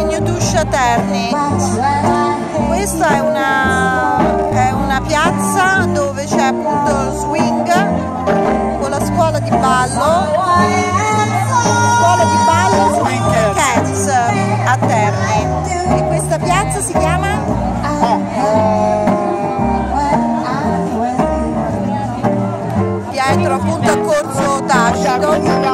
Vignotuscia Terni. Questa è una piazza dove c'è appunto lo swing con la scuola di ballo Swing Cats a Terni. E questa piazza si chiama? Dietro appunto a Corso Tacito.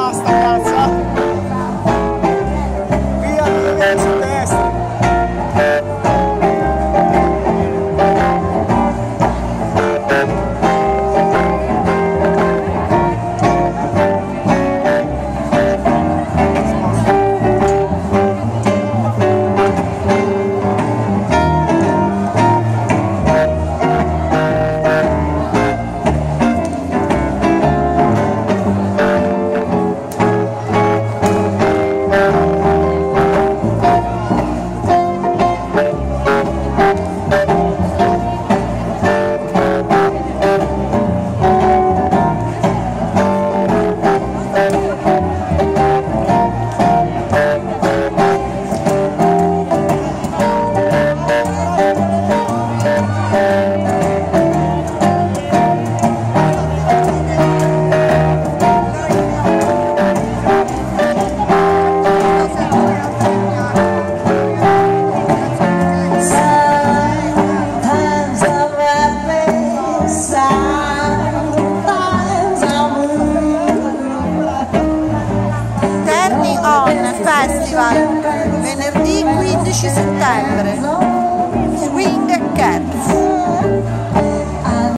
Festival, venerdì 15 settembre.